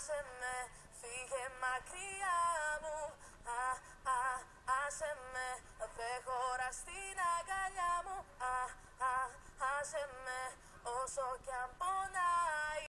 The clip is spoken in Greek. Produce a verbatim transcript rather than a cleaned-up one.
άσε με, φύγε μακριά μου. Α, α, άσε με, δεν χωρά στη